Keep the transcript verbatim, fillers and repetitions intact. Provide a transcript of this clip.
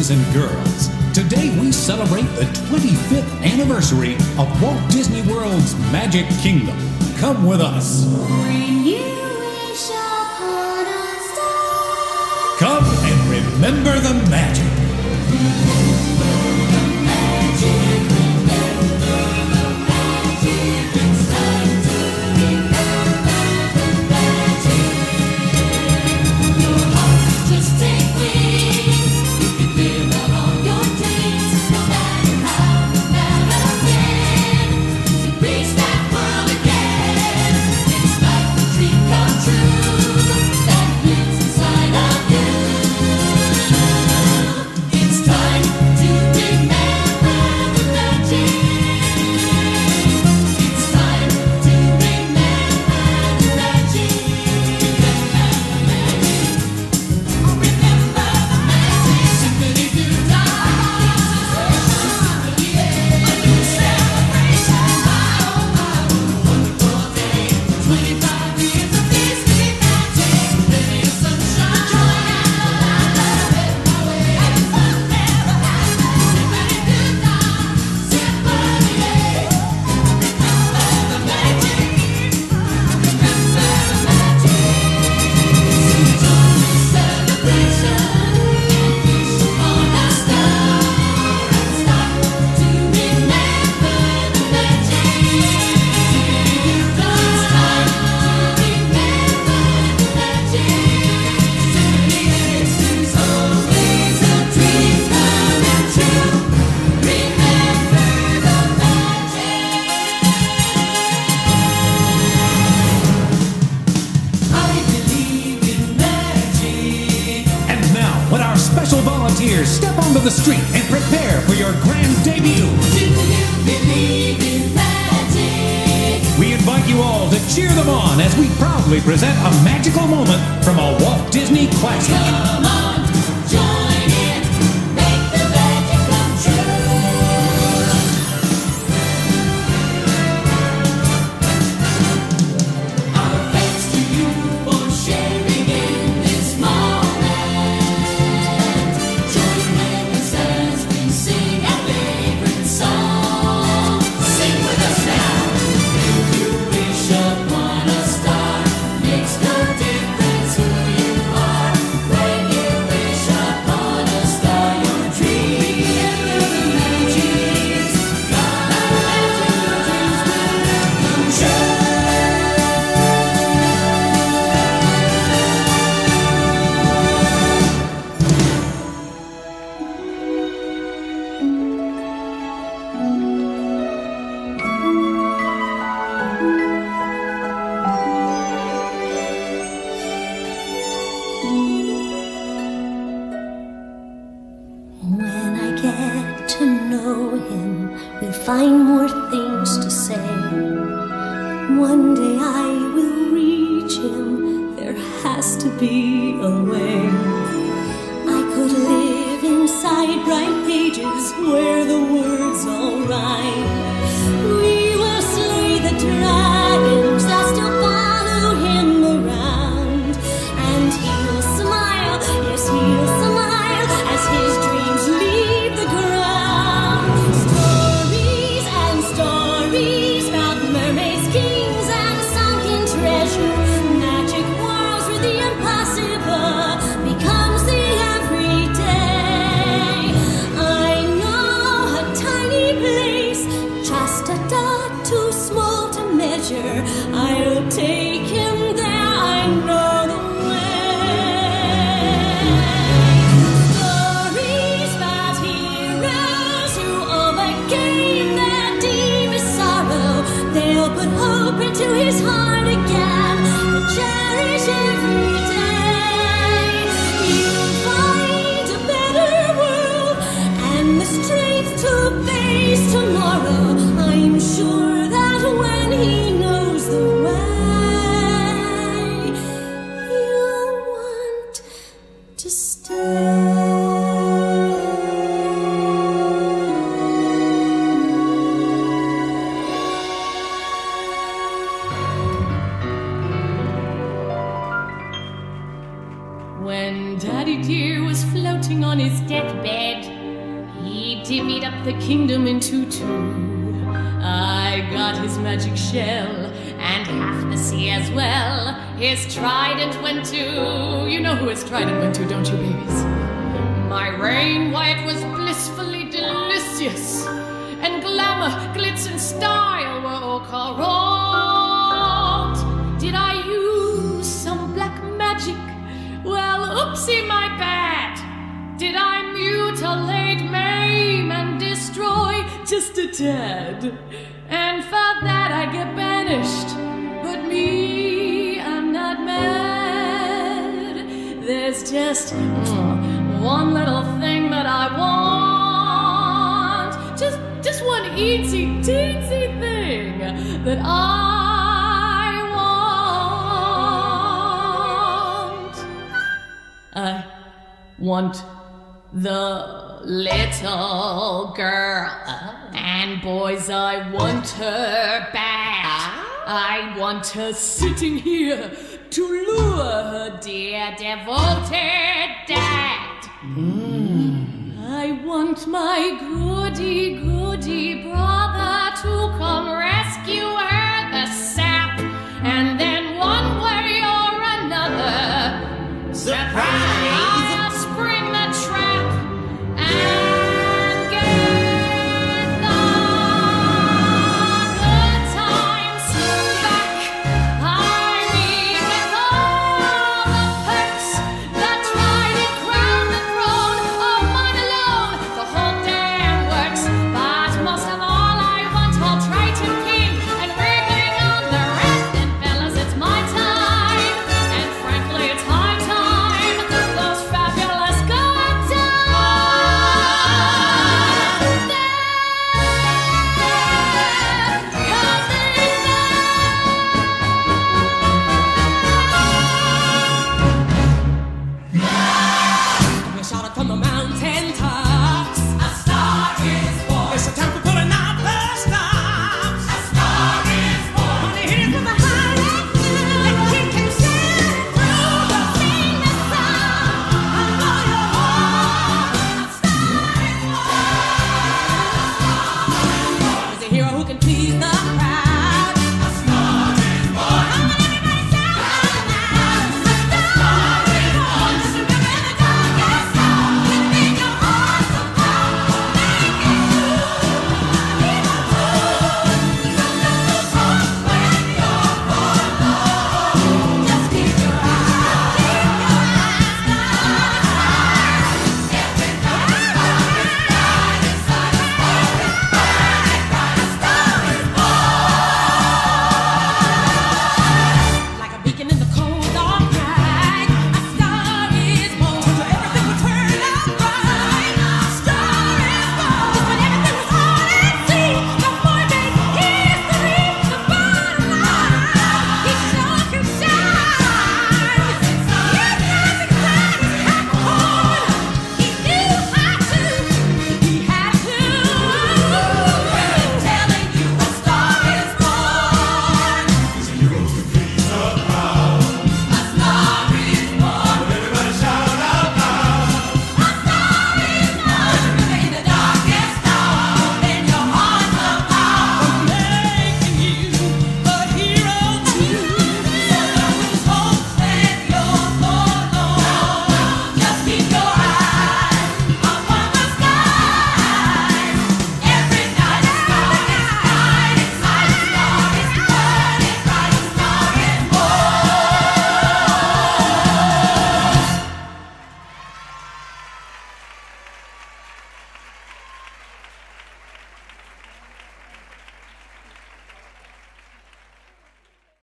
boys and girls. Today we celebrate the twenty-fifth anniversary of Walt Disney World's Magic Kingdom. Come with us. When you wish upon a star. Come and remember the magic. Special volunteers, step onto the street and prepare for your grand debut. Do you believe in magic? We invite you all to cheer them on as we proudly present a magical moment from a Walt Disney classic. Come on, join in, make the magic come true. Our thanks to you for sharing in this moment. When I get to know him, we'll find more things to say. One day I will reach him, there has to be a way. I could live inside bright pages where the words all rhyme. We will slay the dragons that still follow him around. And he'll smile, yes he'll smile, as his dreams leave the ground. Stories and stories about mermaids, kings, and sunken treasure. Magic worlds where the impossible becomes the everyday. I know a tiny place, just a dot too small to measure. I'll take him there, I know the way. Stories about heroes who overcame their deepest sorrow. They'll put hope into his heart again, and cherish every day. You'll find a better world and the strength to face tomorrow. I'm sure that when he knows the way. split the kingdom into two. I got his magic shell and half the sea as well. His trident went to... You know who his trident went to, don't you, babies? My rain white was blissfully delicious, and glamour, glitz, and style were all corrupt. Did I use some black magic? Well, oopsie, my bad. Did I mutilate, maim, and destroy just a tad? And for that I get banished. But me, I'm not mad. There's just mm, one little thing that I want. Just, just one eensy teensy thing that I want. I want the little girl. And boys, I want her bad. I want her sitting here to lure her dear devoted dad. Mm. I want my goody, goody bride